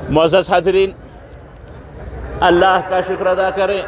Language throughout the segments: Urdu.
मुअज़्ज़ज़ हाज़रीन, अल्लाह का शुक्र अदा करें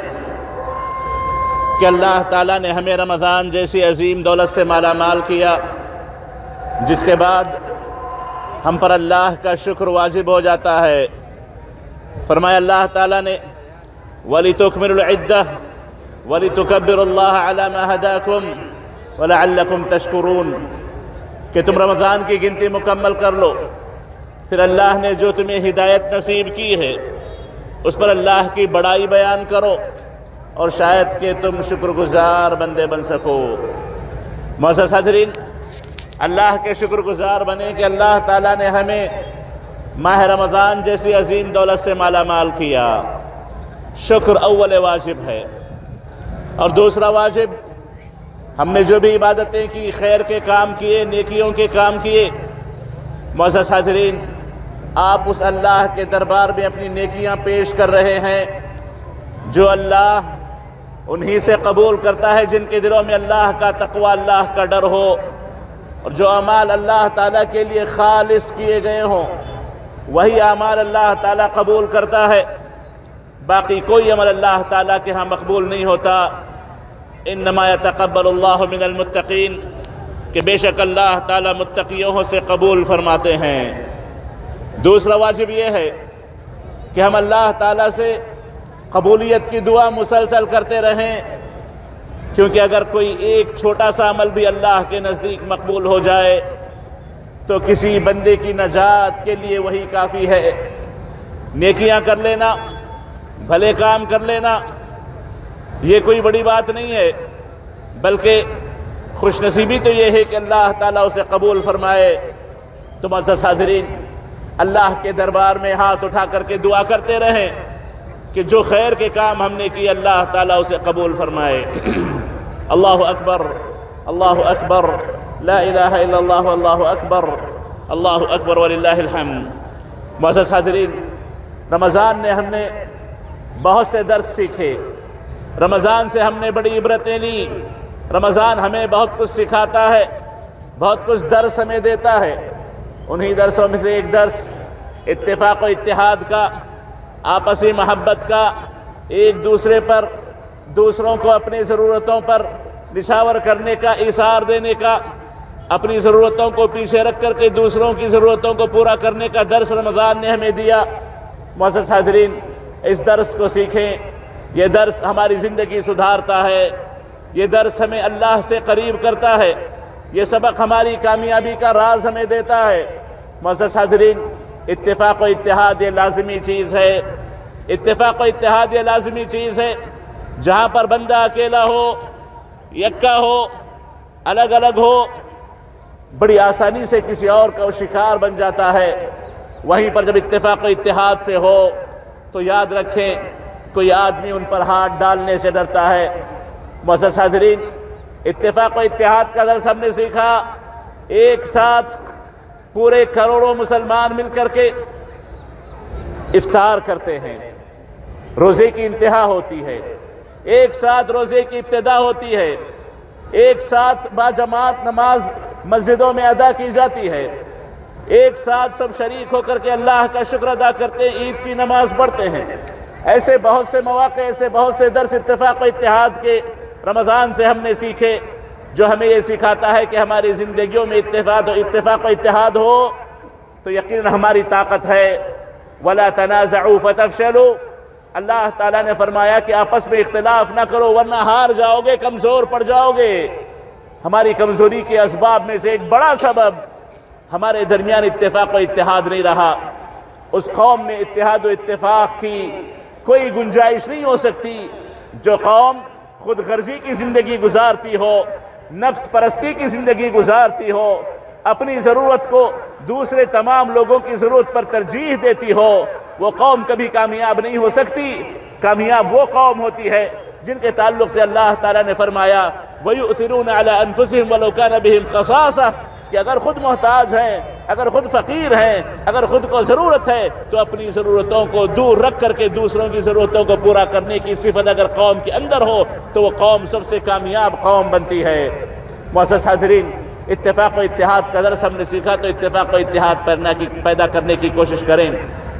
कि अल्लाह ताला ने हमें रमज़ान जैसी अज़ीम दौलत से माला माल किया, जिसके बाद हम पर अल्लाह का शुक्र वाजिब हो जाता है। फरमाया अल्लाह ताला ने वलितुकमिलुल इद्दह वलितुकब्बिरुल्लाह अला मा हदाकुम वलअल्लकुम तशकुरून, कि तुम रमज़ान की गिनती मुकम्मल कर लो, फिर अल्लाह ने जो तुम्हें हिदायत नसीब की है उस पर अल्लाह की बड़ाई बयान करो और शायद कि तुम शुक्रगुजार बंदे बन सको। मुअज़्ज़ज़ हाज़रीन, अल्लाह के शुक्रगुजार बने कि अल्लाह ताला ने हमें माह रमज़ान जैसी अज़ीम दौलत से माला माल किया। शुक्र अव्वल वाजिब है। और दूसरा वाजिब, हमने जो भी इबादतें की, खैर के काम किए, नेकियों के काम किए, मुअज़्ज़ज़ हाज़रीन, आप उस अल्लाह के दरबार में अपनी नेकियां पेश कर रहे हैं जो अल्लाह उन्हीं से कबूल करता है जिनके दिलों में अल्लाह का तक़वा, अल्लाह का डर हो, और जो अमाल अल्लाह ताला के लिए खालिस किए गए हों वही अमाल अल्लाह ताला कबूल करता है। बाकी कोई अमल अल्लाह ताला के यहाँ मकबूल नहीं होता। इन्नमा यतक़ब्बलुल्लाहु मिनल मुत्तक़ीन, कि बेशक अल्लाह ताला मुत्तक़ियों से कबूल फरमाते हैं। दूसरा वाजिब ये है कि हम अल्लाह ताला से कबूलियत की दुआ मुसलसल करते रहें, क्योंकि अगर कोई एक छोटा सा अमल भी अल्लाह के नज़दीक मकबूल हो जाए तो किसी बंदे की नजात के लिए वही काफ़ी है। नेकियां कर लेना, भले काम कर लेना, ये कोई बड़ी बात नहीं है, बल्कि खुशनसीबी तो ये है कि अल्लाह ताला उसे कबूल फरमाए। तो मुअज़्ज़ज़ हाज़रीन, अल्लाह के दरबार में हाथ उठा करके दुआ करते रहें कि जो खैर के काम हमने किए अल्लाह ताला उसे कबूल फरमाए। अल्लाहु अकबर, अल्लाहु अकबर, ला इलाहा इल्लल्लाह, अल्लाहु अकबर, अल्लाहु अकबर वलिल्लाहिल हम्द। मुअज़्ज़ज़ हाज़रीन, रमज़ान ने हमने बहुत से दर्स सीखे, रमज़ान से हमने बड़ी इबरतें ली। रमज़ान हमें बहुत कुछ सिखाता है, बहुत कुछ दर्स हमें देता है। उन्हीं दर्सों में से एक दर्स इत्तेफाक और इत्तिहाद का, आपसी महब्बत का, एक दूसरे पर, दूसरों को अपनी ज़रूरतों पर निछावर करने का, इसार देने का, अपनी ज़रूरतों को पीछे रख करके दूसरों की ज़रूरतों को पूरा करने का दर्स रमज़ान ने हमें दिया। मुअज़्ज़ज़ हाज़रीन, इस दर्स को सीखें। ये दर्स हमारी ज़िंदगी सुधारता है, ये दर्स हमें अल्लाह से करीब करता है, ये सबक हमारी कामयाबी का राज हमें देता है। मुअज़्ज़ज़ हाज़रीन, इत्तिफ़ाक़ और इत्तिहाद ये लाज़मी चीज़ है। इत्तिफ़ाक़ और इत्तिहाद ये लाज़मी चीज़ है। जहाँ पर बंदा अकेला हो, यक्का हो, अलग अलग हो, बड़ी आसानी से किसी और का शिकार बन जाता है। वहीं पर जब इत्तिफ़ाक़ और इत्तिहाद से हो तो याद रखें, कोई आदमी उन पर हाथ डालने से डरता है। मुअज़्ज़ज़ हाज़रीन, इत्तिफ़ाक़ और इत्तिहाद का दर्स हमने सीखा। एक साथ पूरे करोड़ों मुसलमान मिलकर के इफ्तार करते हैं, रोज़े की इंतहा होती है, एक साथ रोज़े की इब्तिदा होती है, एक साथ बाजमात नमाज मस्जिदों में अदा की जाती है, एक साथ सब शरीक होकर के अल्लाह का शुक्र अदा करते हैं, ईद की नमाज पढ़ते हैं। ऐसे बहुत से मौक़े, ऐसे बहुत से दर्स इत्तिफ़ाक़ और इत्तिहाद के रमज़ान से हमने सीखे, जो हमें ये सिखाता है कि हमारी ज़िंदगियों में इत्तिफ़ाक़ और इत्तिहाद हो तो यकीनन हमारी ताकत है। वला तनाज़अू फ़तफ़शलू, अल्लाह ताला ने फरमाया कि आपस में इख्तिलाफ़ ना करो वरना हार जाओगे, कमज़ोर पड़ जाओगे। हमारी कमज़ोरी के असबाब में से एक बड़ा सबब हमारे दरमियान इत्तिफ़ाक़ और इत्तिहाद नहीं रहा। उस कौम में इत्तिहाद और इत्तिफ़ाक़ की कोई गुंजाइश नहीं हो सकती जो कौम खुद गर्जी की ज़िंदगी गुजारती हो, नफ्स परस्ती की ज़िंदगी गुजारती हो, अपनी ज़रूरत को दूसरे तमाम लोगों की ज़रूरत पर तरजीह देती हो। वो कौम कभी कामयाब नहीं हो सकती। कामयाब वो कौम होती है जिनके ताल्लुक़ से अल्लाह ताला ने फरमाया वयुअसिरूना अला अनफुसिहिम वलौ कान बिहिम खसासा, कि अगर खुद मोहताज हैं, अगर खुद फ़कीर हैं, अगर खुद को ज़रूरत है तो अपनी ज़रूरतों को दूर रख करके दूसरों की ज़रूरतों को पूरा करने की सिफ़त अगर कौम के अंदर हो तो वो कौम सबसे कामयाब कौम बनती है। मुअज़्ज़ज़ हाज़रीन, इत्तिफ़ाक़ और इत्तिहाद का दर्स हमने सीखा तो इत्तिफ़ाक़ और इत्तिहाद पैदा करने की कोशिश करें।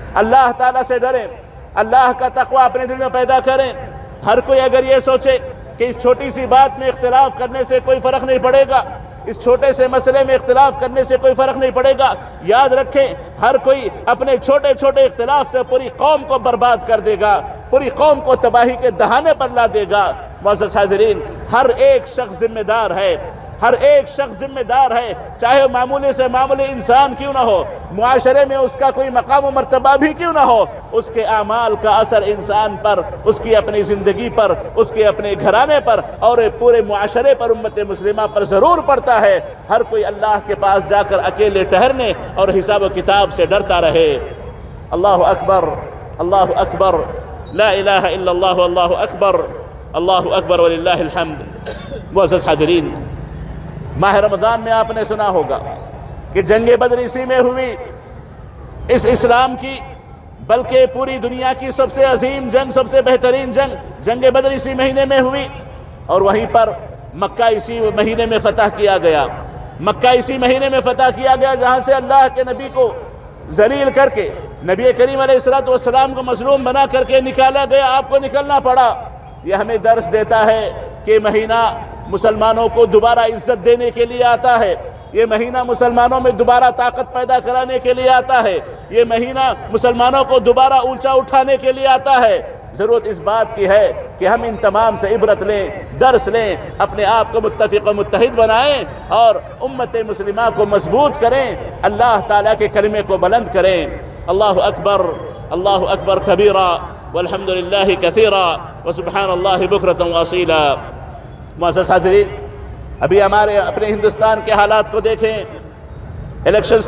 اللہ تعالیٰ سے ڈریں، اللہ کا تقوی اپنے دل میں پیدا کریں۔ ہر کوئی اگر یہ سوچے کہ اس چھوٹی سی بات میں اختلاف کرنے سے کوئی فرق نہیں پڑے گا، اس چھوٹے سے مسئلے میں اختلاف کرنے سے کوئی فرق نہیں پڑے گا، یاد رکھیں ہر کوئی اپنے چھوٹے چھوٹے اختلاف سے پوری قوم کو برباد کر دے گا، پوری قوم کو تباہی کے دہانے پر لا دے گا۔ معزز حاضرین، ہر ایک شخص ذمہ دار ہے، ہر ایک شخص ذمہ دار ہے، چاہے معمولی سے معمولی انسان کیوں نہ ہو، معاشرے میں اس کا کوئی مقام و مرتبہ بھی کیوں نہ ہو، اس کے اعمال کا اثر انسان پر، اس کی اپنی زندگی پر، اس کے اپنے گھرانے پر اور پورے معاشرے پر، امت مسلمہ پر ضرور پڑتا ہے۔ ہر کوئی اللہ کے پاس جا کر اکیلے ٹھہرنے اور حساب و کتاب سے ڈرتا رہے۔ اللہ اکبر، اللہ اکبر، لا الہ الا اللہ، اللہ اکبر، اللہ اکبر وللہ الحمد۔ معزز حاضرین، ماہ رمضان میں آپ نے سنا ہوگا کہ جنگ بدر اسی میں ہوئی، اس اسلام کی بلکہ پوری دنیا کی سب سے عظیم جنگ، سب سے بہترین جنگ بدر اسی مہینے میں ہوئی، اور وہیں پر مکہ اسی مہینے میں فتح کیا گیا۔ مکہ اسی مہینے میں فتح کیا گیا جہاں سے اللہ کے نبی کو ذلیل کر کے، نبی کریم علیہ السلام کو مظلوم بنا کر کے نکالا گیا، آپ کو نکلنا پڑا۔ یہ ہمیں درس دیتا ہے کہ مہینہ مسلمانوں کو دوبارہ عزت دینے کے لیے آتا ہے، یہ مہینہ مسلمانوں میں دوبارہ طاقت پیدا کرانے کے لیے آتا ہے، یہ مہینہ مسلمانوں کو دوبارہ اونچا اٹھانے کے لیے آتا ہے۔ ضرورت اس بات کی ہے کہ ہم ان تمام سے عبرت لیں، درس لیں، اپنے آپ کو متفق و متحد بنائیں اور امت مسلمہ کو مضبوط کریں، اللہ تعالیٰ کے کلمے کو بلند کریں۔ اللہ اکبر، اللہ اکبر کبیرا والحمد للہ کثیرا وسبحان اللہ بکرۃ واصیلا۔ معزز حاضرین، ابھی ہمارے اپنے ہندوستان کے حالات کو دیکھیں، الیکشنز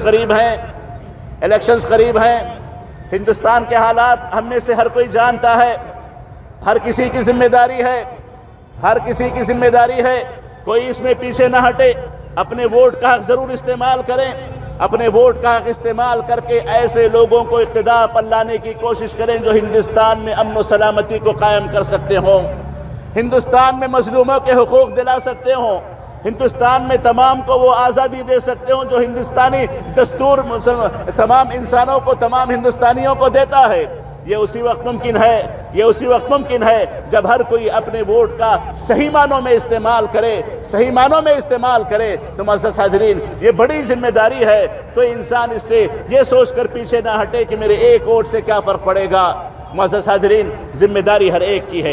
قریب ہیں، ہندوستان کے حالات ہم میں سے ہر کوئی جانتا ہے، ہر کسی کی ذمہ داری ہے، ہر کسی کی ذمہ داری ہے، کوئی اس میں پیچھے نہ ہٹے، اپنے ووٹ کا حق ضرور استعمال کریں، اپنے ووٹ کا حق استعمال کر کے ایسے لوگوں کو اقتدار پر لانے کی کوشش کریں جو ہندوستان میں امن و سلامتی کو قائم کر سکتے ہوں، ہندوستان میں مظلوموں کے حقوق دلا سکتے ہوں، ہندوستان میں تمام کو وہ آزادی دے سکتے ہوں جو ہندوستانی دستور تمام انسانوں کو، تمام ہندوستانیوں کو دیتا ہے۔ یہ اسی وقت ممکن ہے جب ہر کوئی اپنے ووٹ کا صحیح معنوں میں استعمال کرے تو معزز حاضرین، یہ بڑی ذمہ داری ہے۔ کوئی انسان اس سے یہ سوچ کر پیچھے نہ ہٹے کہ میرے ایک ووٹ سے کیا فرق پڑے گا۔ معزز حاضرین، ذمہ داری ہر ایک کی ہے،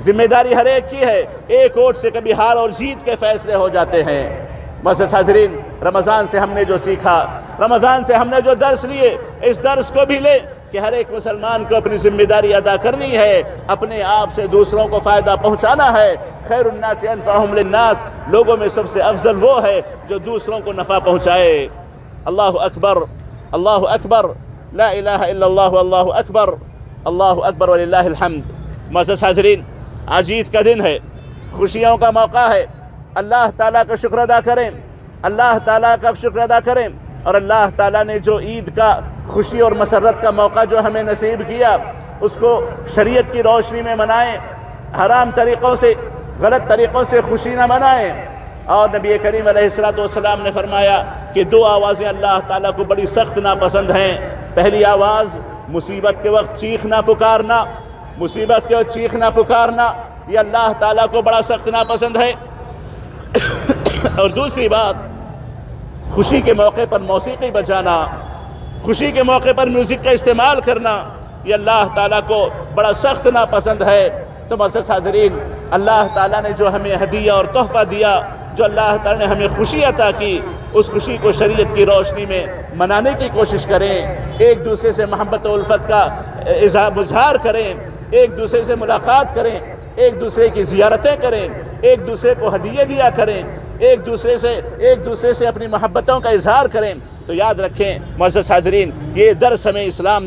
ایک ووٹ سے کبھی ہار اور جیت کے فیصلے ہو جاتے ہیں۔ معزز حاضرین، رمضان سے ہم نے جو سیکھا، رمضان سے ہم نے جو درس لیے، اس درس کو بھی لے کہ ہر ایک مسلمان کو اپنی ذمہ داری ادا کرنی ہے، اپنے آپ سے دوسروں کو فائدہ پہنچانا ہے۔ خیر الناس انفعہم للناس، لوگوں میں سب سے افضل وہ ہے جو دوسروں کو نفع پہنچائے۔ اللہ اکبر، اللہ اکبر، لا الہ الا اللہ، اللہ اکبر، اللہ اکبر وللہ الحمد۔ معزز حاضرین، آج عید کا دن ہے، خوشیوں کا موقع ہے، اللہ تعالیٰ کا شکر ادا کریں، اللہ تعالیٰ کا شکر ادا کریں، اور اللہ تعالیٰ نے جو عید کا خوشی اور مسرت کا موقع جو ہمیں نصیب کیا، اس کو شریعت کی روشنی میں منائیں، حرام طریقوں سے، غلط طریقوں سے خوشی نہ منائیں۔ اور نبی کریم علیہ السلام نے فرمایا کہ دو آوازیں اللہ تعالیٰ کو بڑی سخت ناپسند ہیں۔ پہلی آواز مصیبت کے وقت چیخنا پکارنا، مصیبت کے وقت چیخنا پکارنا، یہ اللہ تعالیٰ کو بڑا سخت ناپسند ہے۔ اور دوسری بات، خوشی کے موقع پر موسیقی بجانا، خوشی کے موقع پر میوزک کا استعمال کرنا، یہ اللہ تعالیٰ کو بڑا سخت ناپسند ہے۔ تو معزز حاضرین، اللہ تعالیٰ نے جو ہمیں ہدیہ اور تحفہ دیا، جو اللہ تعالیٰ نے ہمیں خوشی عطا کی، اس خوشی کو شریعت کی روشنی میں منانے کی کوشش کریں، ایک دوسرے سے محبت و الفت کا اظہار کریں، ایک دوسرے سے ملاقات کریں، ایک دوسرے کی زیارتیں کریں، ایک دوسرے کو ہدیے دیا کریں، ایک دوسرے سے اپنی محبتوں کا اظہار کریں۔ تو یاد رکھیں معزز حاضرین، یہ درس ہمیں اسلام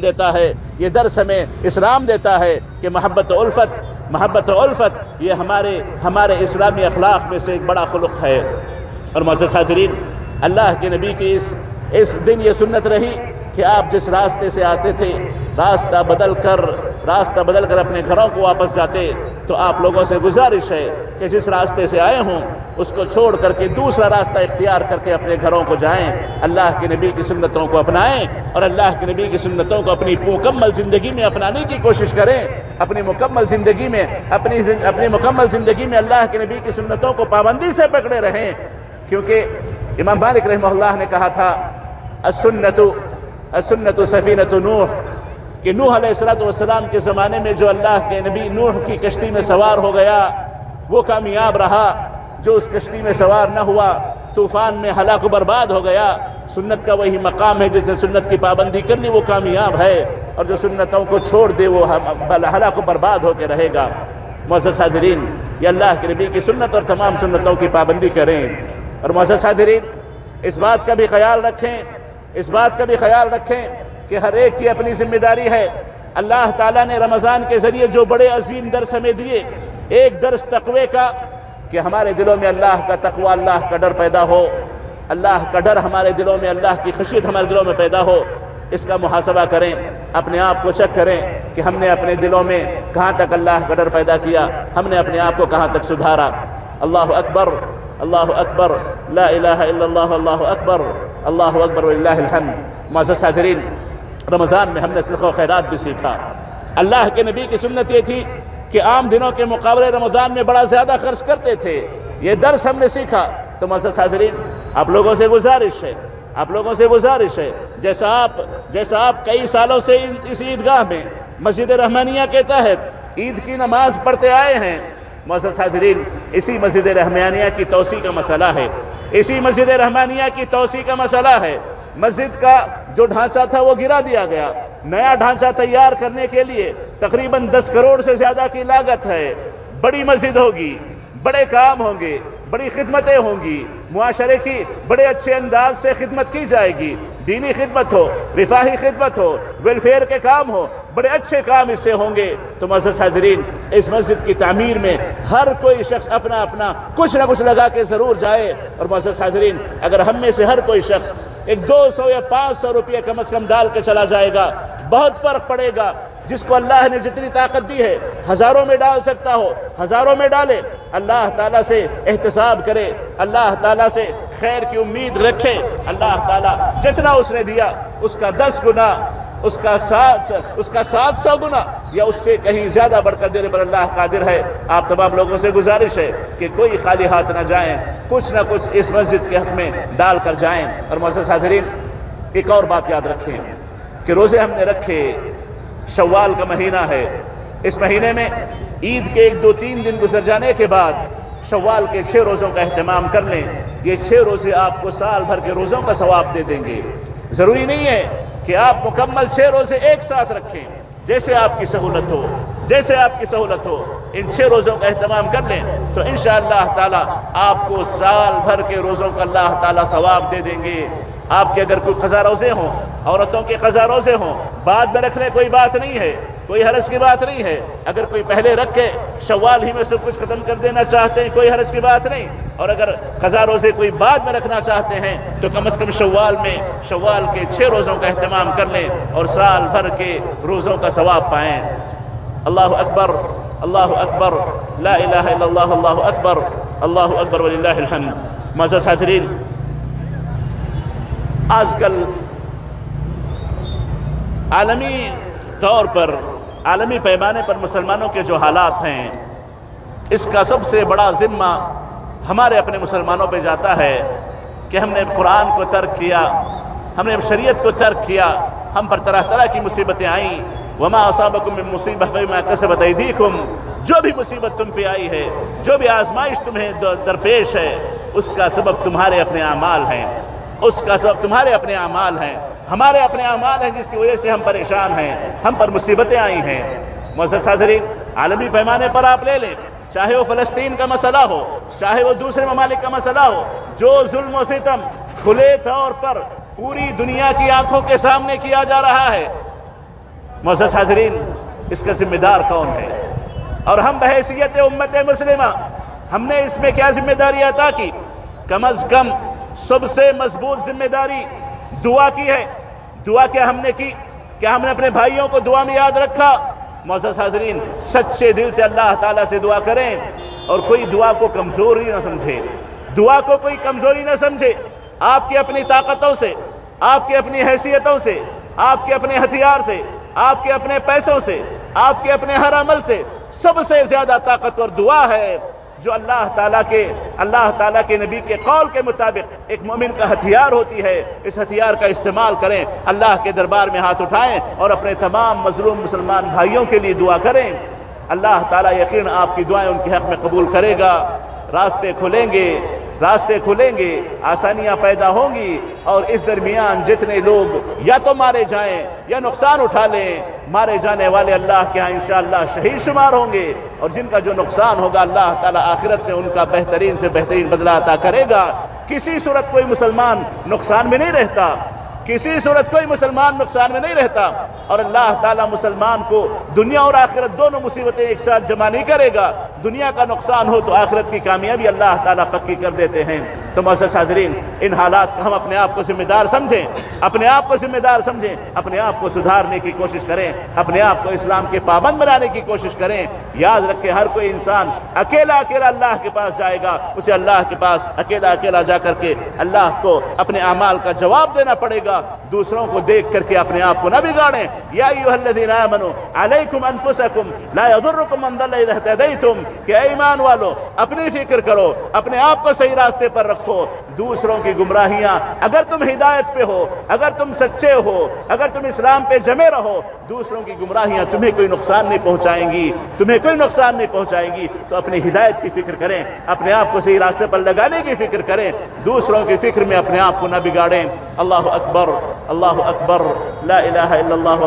دیتا ہے کہ محبت و الفت یہ ہمارے اسلامی اخلاق میں سے ایک بڑا خلق ہے۔ اور معزز حاضرین، اللہ کے نبی کی اس دن یہ سنت رہی کہ آپ جس راستے سے آتے تھے، راستہ بدل کر اپنے گھروں کو واپس جاتے، تو آپ لوگوں سے گزارش ہے کہ جس راستے سے آئے ہوں اس کو چھوڑ کر کے دوسرا راستہ اختیار کر کے اپنے گھروں کو جائیں، اللہ کے نبی کی سنتوں کو اپنائیں اور اللہ کے نبی کی سنتوں کو اپنی مکمل زندگی میں اپنانے کی کوشش کریں، اپنی مکمل زندگی میں اللہ کے نبی کی سنتوں کو پابندی سے پکڑے رہیں، کیونکہ امام مالک رحمہ اللہ نے کہا تھا السنت سفینۃ نوح، کہ نوح علیہ السلام کے زمانے میں جو اللہ کے نبی نوح کی کشتی میں سوار ہو گیا وہ کامیاب رہا، جو اس کشتی میں سوار نہ ہوا طوفان میں ہلاک و برباد ہو گیا۔ سنت کا وہی مقام ہے، جس نے سنت کی پابندی کر لی وہ کامیاب ہے، اور جو سنتوں کو چھوڑ دے وہ ہلاک و برباد ہو کے رہے گا۔ معزز حاضرین، یہ اللہ کے نبی کی سنت اور تمام سنتوں کی پابندی کریں، اور معزز حاضرین اس بات کا بھی خیال رکھیں کہ ہر ایک کی اپنی ذمہ داری ہے۔ اللہ تعالیٰ نے رمضان کے ذریعے جو بڑے عظیم درس ہمیں دیے، ایک درس تقوی کا، کہ ہمارے دلوں میں اللہ کا تقوی، اللہ کا ڈر پیدا ہو، اللہ کا ڈر ہمارے دلوں میں، اللہ کی خشیت ہمارے دلوں میں پیدا ہو۔ اس کا محاسبہ کریں، اپنے آپ کو چیک کریں کہ ہم نے اپنے دلوں میں کہاں تک اللہ کا ڈر پیدا کیا، ہم نے اپنے آپ کو کہاں تک سدھارا۔ اللہ اکبر، اللہ اکبر، لا الہ الا اللہ، اللہ اکبر، اللہ اکبر وللہ الحمد۔ معزز حاضرین، رمضان میں ہم نے صدقہ و خیرات بھی سیکھا۔ اللہ کے نبی کی سنت یہ تھی کہ عام دنوں کے مقابلے رمضان میں بڑا زیادہ خرچ کرتے تھے، یہ درس ہم نے سیکھا۔ تو معزز حاضرین، آپ لوگوں سے گزارش ہے، جیسا آپ کئی سالوں سے اس عیدگاہ میں مسجد رحمانیہ کے تحت عید کی نماز پڑھتے آئے ہیں، معزز حاضرین اسی مسجد رحمانیہ کی توسیع کا مسئلہ ہے، مسجد کا جو ڈھانچہ تھا وہ گرا دیا گیا، نیا ڈھانچہ تیار کرنے کے لیے تقریباً 10 کروڑ سے زیادہ کی لاگت ہے۔ بڑی مسجد ہوگی، بڑے کام ہوں گے، بڑی خدمتیں ہوں گی، معاشرے کی بڑے اچھے انداز سے خدمت کی جائے گی، دینی خدمت ہو، رفاہی خدمت ہو، ویلفیئر کے کام ہو، بڑے اچھے کام اس سے ہوں گے۔ تو معزز حاضرین، اس مسجد کی تعمیر میں ہر کوئی شخص اپنا کچھ نہ کچھ لگا کے ضرور جائے، اور معزز حاضرین اگر ہم میں سے ہر کوئی شخص ایک 200 یا 500 روپیہ کم از کم ڈال کے چلا جائے گا، بہت فرق پڑے گا۔ جس کو اللہ نے جتنی طاقت دی ہے ہزاروں میں ڈال سکتا ہو، ہزاروں میں ڈالے، اللہ تعالیٰ سے احتساب کرے، اللہ تعالیٰ سے خیر کی امید رکھے، اللہ تعالیٰ جتنا اس نے دیا اس کا 10 گنا، اس کا 700 گنا یا اس سے کہیں زیادہ بڑھ کر دینے پر اللہ قادر ہے۔ آپ تمام لوگوں سے گزارش ہے کہ کوئی خالی ہاتھ نہ جائیں، کچھ نہ کچھ اس مسجد کے حق میں ڈال کر جائیں۔ اور معزز حاضرین، ایک اور بات یاد رکھیں کہ روزے ہم نے رکھے، شوال کا مہینہ ہے، اس مہینے میں عید کے 1-2-3 دن گزر جانے کے بعد شوال کے 6 روزوں کا اہتمام کر لیں۔ یہ 6 روزے آپ کو سال بھر کے روزوں کا ثواب دے دیں گے۔ ضروری نہیں ہے کہ آپ مکمل 6 روزے ایک ساتھ رکھیں، جیسے آپ کی سہولت ہو ان 6 روزوں کا اہتمام کر لیں تو انشاءاللہ تعالی آپ کو سال بھر کے روزوں کا اللہ تعالی ثواب دے دیں گے۔ آپ کے اگر کوئی قضا روزے ہوں، عورتوں کے قضا روزے ہوں، بعد میں رکھنے کوئی بات نہیں ہے، کوئی حرج کی بات نہیں ہے۔ اگر کوئی پہلے رکھ کے شوال ہی میں سب کچھ ختم کر دینا چاہتے ہیں، کوئی حرج کی بات نہیں، اور اگر قضا روزے کوئی بعد میں رکھنا چاہتے ہیں تو کم از کم شوال کے 6 روزوں کا اہتمام کر لیں اور سال بھر کے روزوں کا ثواب پائیں۔ اللہ اکبر، اللہ اکبر، لا الہ الا اللہ، اللہ اکبر، اللہ اکبر وللہ الحمد۔ معزز حاضرین، آج کل عالمی طور پر، عالمی پیمانے پر مسلمانوں کے جو حالات ہیں، اس کا سب سے بڑا ذمہ ہمارے اپنے مسلمانوں پہ جاتا ہے کہ ہم نے قرآن کو ترک کیا، ہم نے شریعت کو ترک کیا، ہم پر طرح طرح کی مصیبتیں آئیں۔ وما اصابکم من مصیبۃ فبما کسبت ایدیکم، جو بھی مصیبت تم پہ آئی ہے، جو بھی آزمائش تمہیں درپیش ہے، اس کا سبب تمہارے اپنے اعمال ہیں، ہمارے اپنے اعمال ہیں جس کی وجہ سے ہم پریشان ہیں، ہم پر مصیبتیں آئی ہیں۔ معزز حاضرین، عالمی پیمانے پر آپ لے لیں، چاہے وہ فلسطین کا مسئلہ ہو، چاہے وہ دوسرے ممالک کا مسئلہ ہو، جو ظلم و ستم کھلے طور پر پوری دنیا کی آنکھوں کے سامنے کیا جا رہا ہے، معزز حاضرین اس کا ذمہ دار کون ہے؟ اور ہم بحیثیت امت مسلمہ ہم نے اس میں کیا ذمہ داری عطا کی؟ کم از کم سب سے مضبوط ذمہ داری دعا کی ہے۔ دعا کیا ہم نے کی؟ کیا ہم نے اپنے بھائیوں کو دعا میں یاد رکھا؟ معزز حاضرین، سچے دل سے اللہ تعالیٰ سے دعا کریں اور کوئی دعا کو کمزوری نہ سمجھے، دعا کو کوئی کمزوری نہ سمجھے۔ آپ کی اپنی طاقتوں سے، آپ کی اپنی حیثیتوں سے، آپ کے اپنے ہتھیار سے، آپ کے اپنے پیسوں سے، آپ کے اپنے ہر عمل سے سب سے زیادہ طاقتور دعا ہے جو اللہ تعالیٰ کے نبی کے قول کے مطابق ایک مومن کا ہتھیار ہوتی ہے۔ اس ہتھیار کا استعمال کریں، اللہ کے دربار میں ہاتھ اٹھائیں اور اپنے تمام مظلوم مسلمان بھائیوں کے لیے دعا کریں۔ اللہ تعالیٰ یقیناً آپ کی دعائیں ان کے حق میں قبول کرے گا، راستے کھلیں گے، آسانیاں پیدا ہوں گی، اور اس درمیان جتنے لوگ یا تو مارے جائیں یا نقصان اٹھا لیں، مارے جانے والے اللہ کے ہاں انشاءاللہ شہید شمار ہوں گے، اور جن کا جو نقصان ہوگا اللہ تعالیٰ آخرت میں ان کا بہترین سے بہترین بدلہ عطا کرے گا۔ کسی صورت کوئی مسلمان نقصان میں نہیں رہتا، کسی صورت کوئی مسلمان نقصان میں نہیں رہتا، اور اللہ تعالیٰ مسلمان کو دنیا اور آخرت دونوں مصیبتیں ایک ساتھ جمع نہیں کرے گا۔ دنیا کا نقصان ہو تو آخرت کی کامیابی اللہ تعالیٰ پکی کر دیتے ہیں۔ تو معزز حاضرین، ان حالات کا ہم اپنے آپ کو ذمہ دار سمجھیں، اپنے آپ کو سدھارنے کی کوشش کریں، اپنے آپ کو اسلام کے پابند بنانے کی کوشش کریں۔ یاد رکھیں، ہر کوئی انسان اکیلا اللہ کے پاس جائے گا، اسے اللہ کے پاس اکیلا جا کر کے اللہ کو اپنے اعمال کا جواب دینا پڑے گا۔ دوسروں کو دیکھ کر کے اپنے آپ کو نہ بگاڑیں۔ یا ایھا الذین آمنوا علیکم انفسکم لا یضرکم من ضل اذا اہتدیتم، کہ اے ایمان والو اپنی فکر کرو، اپنے آپ کو صحیح راستے پر رکھو۔ دوسروں کی گمراہیاں، اگر تم ہدایت پہ ہو، اگر تم سچے ہو، اگر تم اسلام پہ جمے رہو، دوسروں کی گمراہیاں تمہیں کوئی نقصان نہیں پہنچائیں گی، تو اپنی ہدایت کی فکر کریں، اپنے آپ کو صحیح راستے پر لگانے کی فکر کریں، دوسروں کی فکر میں اپنے آپ کو نہ بگاڑیں۔ اللہ اکبر، اللہ اکبر، لا الہ الا اللہ،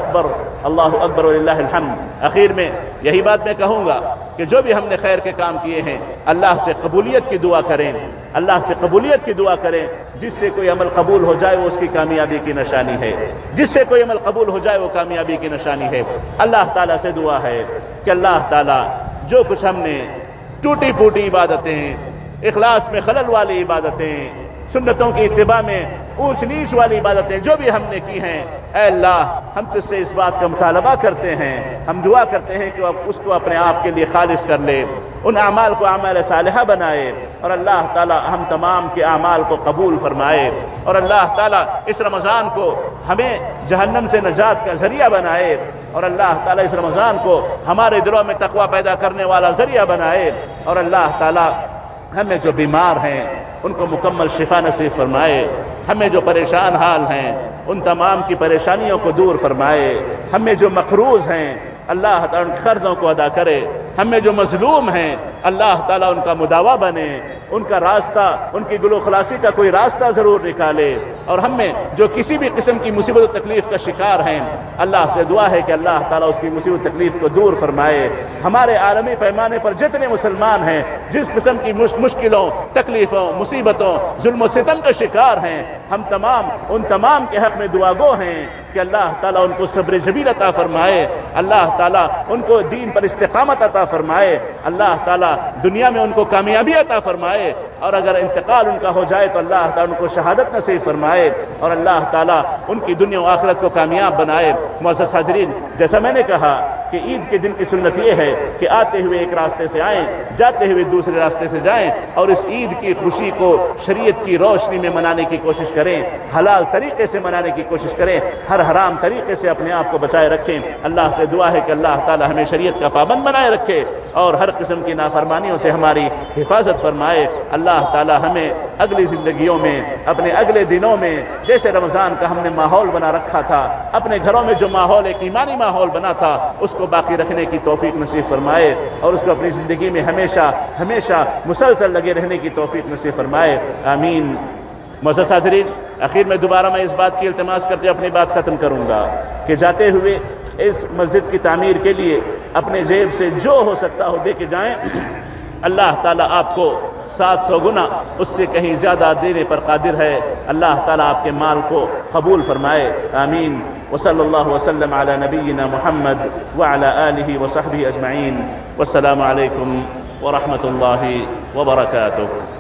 اللہ اکبر وللہ الحمد۔ آخر میں یہی بات میں کہوں گا کہ جو بھی ہم نے خیر کے کام کیے ہیں، اللہ سے قبولیت کی دعا کریں، اللہ سے قبولیت کی دعا کریں۔ جس سے کوئی عمل قبول ہو جائے وہ اس کی کامیابی کی نشانی ہے، جس سے کوئی عمل قبول ہو جائے وہ کامیابی کی نشانی ہے۔ اللہ تعالیٰ سے دعا ہے کہ اللہ تعالیٰ جو کچھ ہم نے ٹوٹی پھوٹی عبادتیں، اخلاص میں خلل والی عبادتیں، سنتوں کی اتباع میں اونچ نیچ والی عبادتیں جو بھی ہم نے کی ہیں، اے اللہ ہم تجھ سے اس بات کا مطالبہ کرتے ہیں، ہم دعا کرتے ہیں کہ اس کو اپنے آپ کے لیے خالص کر لے، ان اعمال کو اعمال صالحہ بنائے، اور اللہ تعالی ہم تمام کے اعمال کو قبول فرمائے، اور اللہ تعالی اس رمضان کو ہمیں جہنم سے نجات کا ذریعہ بنائے، اور اللہ تعالی اس رمضان کو ہمارے دلوں میں تقوی پیدا کرنے والا ذریعہ بنائے، اور اللہ تعالی ہمیں جو بیمار ہیں ان کو مکمل شفا نصیب فرمائے، ہمیں جو پریشان حال ہیں ان تمام کی پریشانیوں کو دور فرمائے، ہمیں جو مقروض ہیں اللہ تعالیٰ ان قرضوں کو ادا کرے، ہمیں جو مظلوم ہیں اللہ تعالیٰ ان کا مداوا بنے، ان کا راستہ، ان کی گلو خلاصی کا کوئی راستہ ضرور نکالے، اور ہم میں جو کسی بھی قسم کی مصیبت و تکلیف کا شکار ہیں اللہ سے دعا ہے کہ اللہ تعالیٰ اس کی مصیبت و تکلیف کو دور فرمائے۔ ہمارے عالمی پیمانے پر جتنے مسلمان ہیں جس قسم کی مشکلوں، تکلیفوں، مصیبتوں، ظلم و ستم کا شکار ہیں، ہم ان تمام کے حق میں دعا گو ہیں کہ اللہ تعالیٰ ان کو صبر جمیل عطا فرمائے، اللہ تعالیٰ ان کو دین پر استقامت عطا فرمائے، اللہ تعالیٰ دنیا میں ان کو کامیابی عطا فرمائے، اور اگر انتقال ان کا ہو جائے تو اللہ تعالیٰ ان کو شہادت نصیب فرمائے، اور اللہ تعالیٰ ان کی دنیا و آخرت کو کامیاب بنائے۔ معزز حاضرین، جیسا میں نے کہا کہ عید کے دن کی سنت یہ ہے کہ آتے ہوئے ایک راستے سے آئیں، جاتے ہوئے دوسرے راستے سے جائیں، اور اس عید کی خوشی کو شریعت کی روشنی میں منانے کی کوشش کریں، حلال طریقے سے منانے کی کوشش کریں، ہر حرام طریقے سے اپنے آپ کو بچائے رکھیں۔ اللہ سے دعا ہے کہ اللہ تعالی ہمیں شریعت کا پابند بنائے رکھے اور ہر قسم کی نافرمانیوں سے ہماری حفاظت فرمائے۔ اللہ تعالی ہمیں اگلی زندگیوں میں، اپنے اگلے دنوں میں، جیسے رمضان کا ہم نے ماحول بنا رکھا تھا، اپنے گھروں میں جو ماحول ایک ایمانی ماحول بنا تھا اس کو باقی رکھنے کی توفیق نصیب فرمائے، اور اس کو اپنی زندگی میں ہمیشہ مسلسل لگے رہنے کی توفیق نصیب فرمائے، آمین۔ معزز حاضرین، آخر میں دوبارہ میں اس بات کی التماس کرتے اپنی بات ختم کروں گا کہ جاتے ہوئے اس مسجد کی تعمیر کے لیے اپنے جیب سے جو ہو سکتا ہو دے کے جائیں، اللہ تعالیٰ آپ کو 700 گنا اس سے کہیں زیادہ دینے پر قادر ہے۔ اللہ تعالیٰ آپ کے مال کو قبول فرمائے، آمین۔ وصلی اللہ وسلم علی نبینا محمد وعلی آلہ وصحبہ اجمعین، والسلام علیکم ورحمۃ اللہ وبرکاتہ۔